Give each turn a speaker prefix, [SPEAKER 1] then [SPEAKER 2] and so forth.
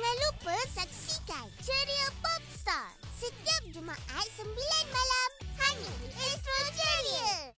[SPEAKER 1] Jangan lupa saksikan Ceria Popstar setiap Jumaat 9 malam hanya di Astro Ceria.